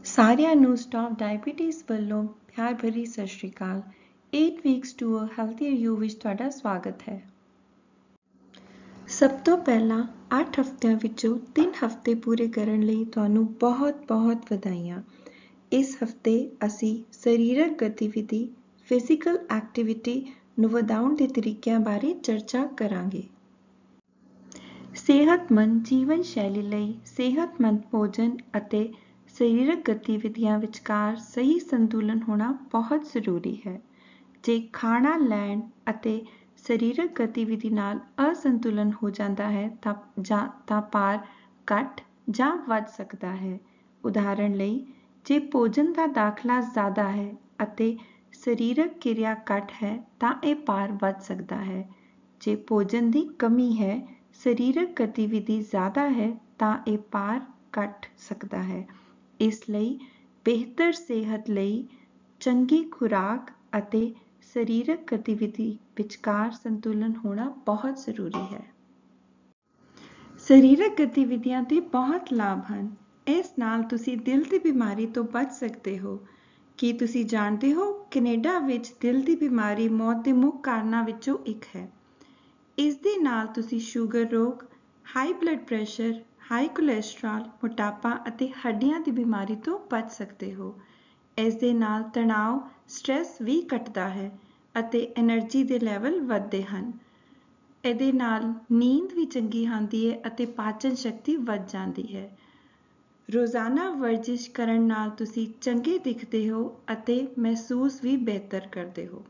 ਸਾਰਿਆਂ ਨੂੰ stop diabetes ਵੱਲੋਂ ਪਿਆਰ ਭਰੀ Sat Sri Akal. 8 weeks to a healthier you ਵਿੱਚ ਤੁਹਾਡਾ ਸਵਾਗਤ ਹੈ। ਸਭ ਤੋਂ ਪਹਿਲਾਂ 8 ਹਫ਼ਤਿਆਂ ਵਿੱਚੋਂ 3 ਹਫ਼ਤੇ ਪੂਰੇ ਕਰਨ ਲਈ ਤੁਹਾਨੂੰ ਬਹੁਤ-ਬਹੁਤ ਵਧਾਈਆਂ। ਇਸ ਹਫ਼ਤੇ ਅਸੀਂ ਸਰੀਰਕ ਗਤੀਵਿਧੀ ਫਿਜ਼ੀਕਲ ਐਕਟੀਵਿਟੀ ਨੂੰ ਵਧਾਉਣ ਦੇ ਤਰੀਕਿਆਂ ਬਾਰੇ ਚਰਚਾ ਕਰਾਂਗੇ। ਸਿਹਤਮੰਦ ਜੀਵਨ ਸ਼ੈਲੀ ਲਈ ਸਿਹਤਮੰਦ ਭੋਜਨ ਅਤੇ ਸਰੀਰਕ ਗਤੀਵਿਧੀਆਂ ਵਿਚਕਾਰ ਸਹੀ ਸੰਤੁਲਨ ਹੋਣਾ ਬਹੁਤ ਜ਼ਰੂਰੀ ਹੈ। ਜੇ ਖਾਣਾ ਲੈਣ ਅਤੇ ਸਰੀਰਕ ਗਤੀਵਿਧੀ ਨਾਲ ਅਸੰਤੁਲਨ ਹੋ ਜਾਂਦਾ ਹੈ ਤਾਂ ਭਾਰ ਘੱਟ ਜਾਂ ਵੱਧ ਸਕਦਾ ਹੈ। ਉਦਾਹਰਣ ਲਈ, ਜੇ ਭੋਜਨ ਦਾ ਦਾਖਲਾ ਜ਼ਿਆਦਾ ਹੈ ਅਤੇ ਸਰੀਰਕ ਕਿਰਿਆ ਘੱਟ ਹੈ ਤਾਂ ਇਹ ਭਾਰ ਵੱਧ ਸਕਦਾ ਹੈ। ਜੇ ਭੋਜਨ ਦੀ ਕਮੀ ਹੈ, ਸਰੀਰਕ ਗਤੀਵਿਧੀ ਜ਼ਿਆਦਾ ਹੈ ਤਾਂ ਇਹ ਭਾਰ ਘਟ ਸਕਦਾ ਹੈ। ਇਸ ਲਈ ਬਿਹਤਰ ਸਿਹਤ ਲਈ ਚੰਗੀ ਖੁਰਾਕ ਅਤੇ ਸਰੀਰਕ ਗਤੀਵਿਧੀ ਵਿਚਕਾਰ ਸੰਤੁਲਨ ਹੋਣਾ ਬਹੁਤ ਜ਼ਰੂਰੀ ਹੈ। ਸਰੀਰਕ ਗਤੀਵਿਧੀਆਂ ਦੇ ਬਹੁਤ ਲਾਭ ਹਨ। ਇਸ ਨਾਲ ਤੁਸੀਂ ਦਿਲ ਦੀ ਬਿਮਾਰੀ ਤੋਂ ਬਚ ਸਕਦੇ ਹੋ। ਕੀ ਤੁਸੀਂ ਜਾਣਦੇ ਹੋ, ਕੈਨੇਡਾ ਵਿੱਚ ਦਿਲ ਦੀ ਬਿਮਾਰੀ ਮੌਤ ਦੇ ਮੁੱਖ ਕਾਰਨਾਂ ਵਿੱਚੋਂ ਇੱਕ ਹੈ। ਇਸ ਦੇ ਨਾਲ ਤੁਸੀਂ ਸ਼ੂਗਰ ਰੋਗ, high blood pressure, high cholesterol, ਮੋਟਾਪਾ ਅਤੇ ਹੱਡੀਆਂ ਦੀ ਬਿਮਾਰੀ ਤੋਂ ਬਚ ਸਕਦੇ ਹੋ। ਇਸ ਦੇ ਨਾਲ ਤਣਾਅ, ਸਟ੍ਰੈਸ ਵੀ ਘਟਦਾ ਹੈ ਅਤੇ ਐਨਰਜੀ ਦੇ ਲੈਵਲ ਵੱਧਦੇ ਹਨ। ਇਹਦੇ ਨਾਲ ਨੀਂਦ ਵੀ ਚੰਗੀ ਆਉਂਦੀ ਹੈ ਅਤੇ ਪਾਚਨ ਸ਼ਕਤੀ ਵੱਧ ਜਾਂਦੀ ਹੈ। ਰੋਜ਼ਾਨਾ ਵਰਜਿਸ਼ ਕਰਨ ਨਾਲ ਤੁਸੀਂ ਚੰਗੇ ਦਿਖਦੇ ਹੋ ਅਤੇ ਮਹਿਸੂਸ ਵੀ ਬਿਹਤਰ ਕਰਦੇ ਹੋ।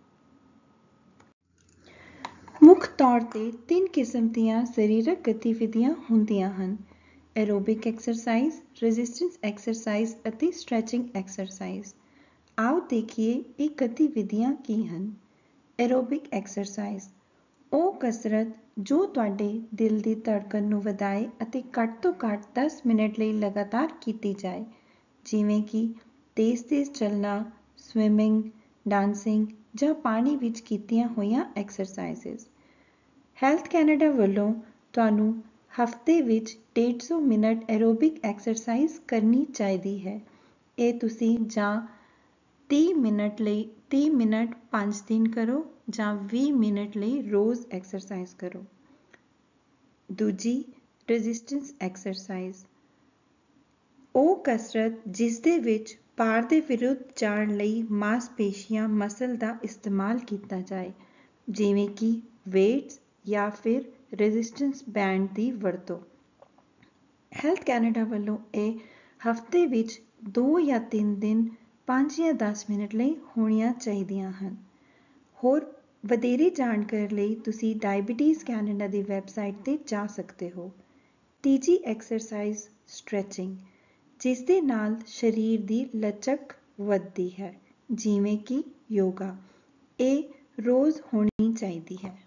ਮੁੱਖ ਤੌਰ 'ਤੇ 3 ਕਿਸਮ ਦੀਆਂ ਸਰੀਰਕ ਗਤੀਵਿਧੀਆਂ ਹੁੰਦੀਆਂ ਹਨ: ਐਰੋਬਿਕ ਐਕਸਰਸਾਈਜ਼, ਰੈਜ਼ਿਸਟੈਂਸ ਐਕਸਰਸਾਈਜ਼ ਅਤੇ ਸਟ੍ਰੈਚਿੰਗ ਐਕਸਰਸਾਈਜ਼। ਆਓ ਦੇਖੀਏ ਇਹ ਗਤੀਵਿਧੀਆਂ ਕੀ ਹਨ। ਐਰੋਬਿਕ ਐਕਸਰਸਾਈਜ਼ ਉਹ ਕਸਰਤ ਜੋ ਤੁਹਾਡੇ ਦਿਲ ਦੀ ਧੜਕਣ ਨੂੰ ਵਧਾਏ ਅਤੇ ਘੱਟ ਤੋਂ ਘੱਟ 10 ਮਿੰਟ ਲਈ ਲਗਾਤਾਰ ਕੀਤੀ ਜਾਏ, ਜਿਵੇਂ ਕਿ ਤੇਜ਼-ਤੇਜ਼ ਚੱਲਣਾ, ਸਵਿਮਿੰਗ, ਡਾਂਸਿੰਗ ਜਾਂ ਪਾਣੀ ਵਿੱਚ ਕੀਤੀਆਂ ਹੋਈਆਂ ਐਕਸਰਸਾਈਜ਼ਜ਼। ਹੈਲਥ ਕੈਨੇਡਾ ਵੱਲੋਂ ਤੁਹਾਨੂੰ ਹਫ਼ਤੇ ਵਿੱਚ 150 ਮਿੰਟ ਐਰੋਬਿਕ ਐਕਸਰਸਾਈਜ਼ ਕਰਨੀ ਚਾਹੀਦੀ ਹੈ। ਇਹ ਤੁਸੀਂ ਜਾਂ 30 ਮਿੰਟ 5 ਦਿਨ ਕਰੋ ਜਾਂ 20 ਮਿੰਟ ਲਈ ਰੋਜ਼ ਐਕਸਰਸਾਈਜ਼ ਕਰੋ। ਦੂਜੀ, ਰੈਜ਼ਿਸਟੈਂਸ ਐਕਸਰਸਾਈਜ਼ ਉਹ ਕਸਰਤ ਜਿਸ ਦੇ ਵਿੱਚ ਭਾਰ ਦੇ ਵਿਰੁੱਧ ਜਾਣ ਲਈ ਮਾਸਪੇਸ਼ੀਆਂ ਮਸਲ ਦਾ ਇਸਤੇਮਾਲ ਕੀਤਾ ਜਾਏ, ਜਿਵੇਂ ਕਿ ਵੇਟਸ ਜਾਂ ਫਿਰ ਰੈਜ਼ਿਸਟੈਂਸ ਬੈਂਡ ਦੀ ਵਰਤੋਂ। ਹੈਲਥ ਕੈਨੇਡਾ ਵੱਲੋਂ ਇਹ ਹਫ਼ਤੇ ਵਿੱਚ 2 ਜਾਂ 3 ਦਿਨ 5 ਜਾਂ 10 ਮਿੰਟ ਲਈ ਹੋਣੀਆਂ ਚਾਹੀਦੀਆਂ ਹਨ। ਹੋਰ ਵਧੇਰੇ ਜਾਣਕਾਰੀ ਲਈ ਤੁਸੀਂ ਡਾਇਬੀਟੀਜ਼ ਕੈਨੇਡਾ ਦੀ ਵੈਬਸਾਈਟ 'ਤੇ ਜਾ ਸਕਦੇ ਹੋ। ਤੀਜੀ ਐਕਸਰਸਾਈਜ਼ ਸਟ੍ਰੈਚਿੰਗ, ਜਿਸ ਦੇ ਨਾਲ ਸਰੀਰ ਦੀ ਲਚਕ ਵੱਧਦੀ ਹੈ, ਜਿਵੇਂ ਕਿ ਯੋਗਾ। ਇਹ ਰੋਜ਼ ਹੋਣੀ ਚਾਹੀਦੀ ਹੈ।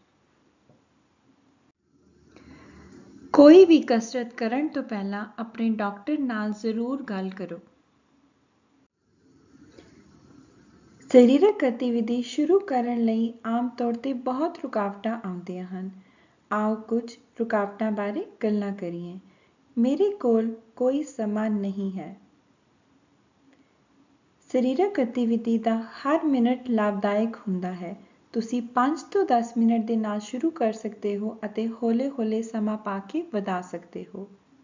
ਕੋਈ ਵੀ ਕਸਰਤ ਕਰਨ ਤੋਂ ਪਹਿਲਾਂ ਆਪਣੇ ਡਾਕਟਰ ਨਾਲ ਜ਼ਰੂਰ ਗੱਲ ਕਰੋ। ਸਰੀਰਕ ਗਤੀਵਿਧੀ ਸ਼ੁਰੂ ਕਰਨ ਲਈ ਆਮ ਤੌਰ 'ਤੇ ਬਹੁਤ ਰੁਕਾਵਟਾਂ ਆਉਂਦੀਆਂ ਹਨ। ਆਓ ਕੁਝ ਰੁਕਾਵਟਾਂ ਬਾਰੇ ਗੱਲਾਂ ਕਰੀਏ। ਮੇਰੇ ਕੋਲ ਕੋਈ ਸਮਾਂ ਨਹੀਂ ਹੈ। ਸਰੀਰਕ ਗਤੀਵਿਧੀ ਦਾ ਹਰ ਮਿੰਟ ਲਾਭਦਾਇਕ ਹੁੰਦਾ ਹੈ। ਤੁਸੀਂ 5 ਤੋਂ 10 ਮਿੰਟ ਦੇ ਨਾਲ ਸ਼ੁਰੂ ਕਰ ਸਕਦੇ ਹੋ ਅਤੇ ਹੌਲੇ-ਹੌਲੇ ਸਮਾਂ ਪਾ ਕੇ ਵਧਾ ਸਕਦੇ ਹੋ।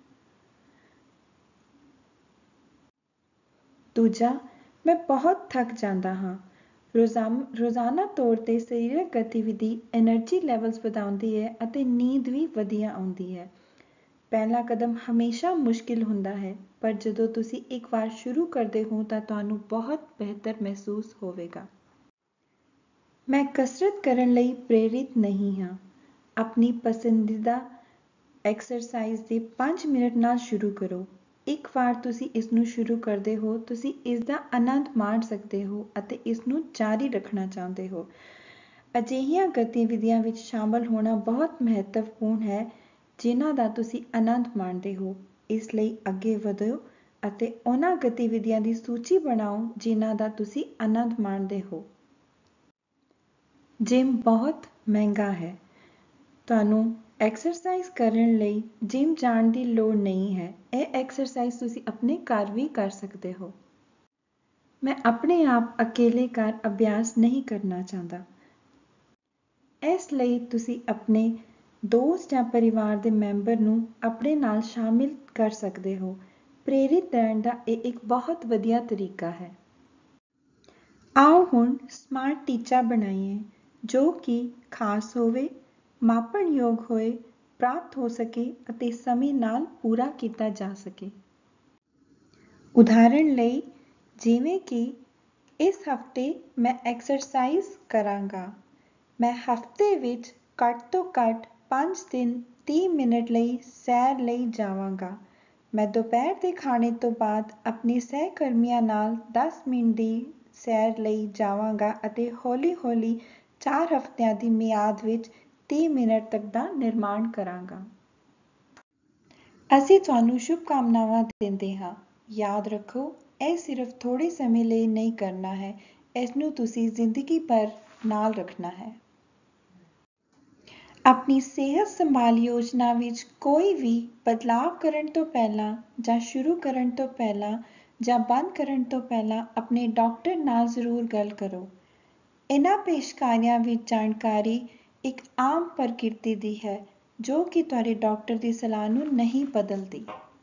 ਦੂਜਾ, ਮੈਂ ਬਹੁਤ ਥੱਕ ਜਾਂਦਾ ਹਾਂ। ਰੋਜ਼ਾਨਾ ਤੌਰ 'ਤੇ ਸਰੀਰਕ ਗਤੀਵਿਧੀ ਐਨਰਜੀ ਲੈਵਲਸ ਵਧਾਉਂਦੀ ਹੈ ਅਤੇ ਨੀਂਦ ਵੀ ਵਧੀਆ ਆਉਂਦੀ ਹੈ। ਪਹਿਲਾ ਕਦਮ ਹਮੇਸ਼ਾ ਮੁਸ਼ਕਿਲ ਹੁੰਦਾ ਹੈ, ਪਰ ਜਦੋਂ ਤੁਸੀਂ ਇੱਕ ਵਾਰ ਸ਼ੁਰੂ ਕਰਦੇ ਹੋ ਤਾਂ ਤੁਹਾਨੂੰ ਬਹੁਤ ਬਿਹਤਰ ਮਹਿਸੂਸ ਹੋਵੇਗਾ। ਮੈਂ ਕਸਰਤ ਕਰਨ ਲਈ ਪ੍ਰੇਰਿਤ ਨਹੀਂ ਹਾਂ। ਆਪਣੀ ਪਸੰਦੀਦਾ ਐਕਸਰਸਾਈਜ਼ ਦੇ 5 ਮਿੰਟ ਨਾਲ ਸ਼ੁਰੂ ਕਰੋ। ਇੱਕ ਵਾਰ ਤੁਸੀਂ ਇਸ ਨੂੰ ਸ਼ੁਰੂ ਕਰਦੇ ਹੋ, ਤੁਸੀਂ ਇਸ ਦਾ ਆਨੰਦ ਮਾਣ ਸਕਦੇ ਹੋ ਅਤੇ ਇਸ ਨੂੰ ਜਾਰੀ ਰੱਖਣਾ ਚਾਹੁੰਦੇ ਹੋ। ਅਜਿਹੀਆਂ ਗਤੀਵਿਧੀਆਂ ਵਿੱਚ ਸ਼ਾਮਲ ਹੋਣਾ ਬਹੁਤ ਮਹੱਤਵਪੂਰਨ ਹੈ ਜਿਨ੍ਹਾਂ ਦਾ ਤੁਸੀਂ ਆਨੰਦ ਮਾਣਦੇ ਹੋ। ਇਸ ਲਈ ਅੱਗੇ ਵਧੋ ਅਤੇ ਉਹਨਾਂ ਗਤੀਵਿਧੀਆਂ ਦੀ ਸੂਚੀ ਬਣਾਓ ਜਿਨ੍ਹਾਂ ਦਾ ਤੁਸੀਂ ਆਨੰਦ ਮਾਣਦੇ ਹੋ। ਜਿਮ ਬਹੁਤ ਮਹਿੰਗਾ ਹੈ। ਤੁਹਾਨੂੰ ਐਕਸਰਸਾਈਜ਼ ਕਰਨ ਲਈ ਜਿਮ ਜਾਣ ਦੀ ਲੋੜ ਨਹੀਂ ਹੈ। ਇਹ ਐਕਸਰਸਾਈਜ਼ ਤੁਸੀਂ ਆਪਣੇ ਘਰ ਵੀ ਕਰ ਸਕਦੇ ਹੋ। मैं अपने आप अकेले घर अभ्यास नहीं करना चाहता। ਇਸ ਲਈ ਤੁਸੀਂ ਆਪਣੇ ਦੋਸਤ ਜਾਂ ਪਰਿਵਾਰ ਦੇ ਮੈਂਬਰ ਨੂੰ ਆਪਣੇ ਨਾਲ ਸ਼ਾਮਿਲ ਕਰ ਸਕਦੇ ਹੋ। ਪ੍ਰੇਰਿਤ ਰਹਿਣ ਦਾ ਇਹ ਇੱਕ ਬਹੁਤ ਵਧੀਆ ਤਰੀਕਾ ਹੈ। ਆਓ ਹੁਣ ਸਮਾਰਟ ਟੀਚਾ ਬਣਾਈਏ ਜੋ ਕਿ ਖਾਸ ਹੋਵੇ, ਮਾਪਣਯੋਗ ਹੋਏ, ਪ੍ਰਾਪਤ ਹੋ ਸਕੇ ਅਤੇ ਸਮੇਂ ਨਾਲ ਪੂਰਾ ਕੀਤਾ ਜਾ ਸਕੇ। ਉਦਾਹਰਣ ਲਈ, ਜਿਵੇਂ ਕਿ ਇਸ ਹਫ਼ਤੇ ਮੈਂ ਐਕਸਰਸਾਈਜ਼ ਕਰਾਂਗਾ। ਮੈਂ ਹਫ਼ਤੇ ਵਿੱਚ ਘੱਟ ਤੋਂ ਘੱਟ 5 ਦਿਨ 30 ਮਿੰਟ ਲਈ ਸੈਰ ਲਈ ਜਾਵਾਂਗਾ। ਮੈਂ ਦੁਪਹਿਰ ਦੇ ਖਾਣੇ ਤੋਂ ਬਾਅਦ ਆਪਣੇ ਸਹਿਕਰਮੀਆਂ ਨਾਲ 10 ਮਿੰਟ ਦੀ ਸੈਰ ਲਈ ਜਾਵਾਂਗਾ ਅਤੇ ਹੌਲੀ-ਹੌਲੀ 4 ਹਫ਼ਤਿਆਂ ਦੀ ਮਿਆਦ ਵਿੱਚ 30 ਮਿੰਟ ਤੱਕ ਦਾ ਨਿਰਮਾਣ ਕਰਾਂਗਾ। ਅਸੀਂ ਤੁਹਾਨੂੰ ਸ਼ੁਭਕਾਮਨਾਵਾਂ ਦਿੰਦੇ ਹਾਂ। ਯਾਦ ਰੱਖੋ, ਇਹ ਸਿਰਫ ਥੋੜ੍ਹੇ ਸਮੇਂ ਲਈ ਨਹੀਂ ਕਰਨਾ ਹੈ, ਇਸ ਨੂੰ ਤੁਸੀਂ ਜ਼ਿੰਦਗੀ ਭਰ ਨਾਲ ਰੱਖਣਾ ਹੈ। ਆਪਣੀ ਸਿਹਤ ਸੰਭਾਲ ਯੋਜਨਾ ਵਿੱਚ ਕੋਈ ਵੀ ਬਦਲਾਅ ਕਰਨ ਤੋਂ ਪਹਿਲਾਂ ਜਾਂ ਸ਼ੁਰੂ ਕਰਨ ਤੋਂ ਪਹਿਲਾਂ ਜਾਂ ਬੰਦ ਕਰਨ ਤੋਂ ਪਹਿਲਾਂ ਆਪਣੇ ਡਾਕਟਰ ਨਾਲ ਜ਼ਰੂਰ ਗੱਲ ਕਰੋ। ਇਹਨਾਂ ਪੇਸ਼ਕਾਰੀਆਂ ਵਿੱਚ ਜਾਣਕਾਰੀ ਇੱਕ ਆਮ ਪ੍ਰਕਿਰਤੀ ਦੀ ਹੈ ਜੋ ਕਿ ਤੁਹਾਡੇ ਡਾਕਟਰ ਦੀ ਸਲਾਹ ਨੂੰ ਨਹੀਂ ਬਦਲਦੀ।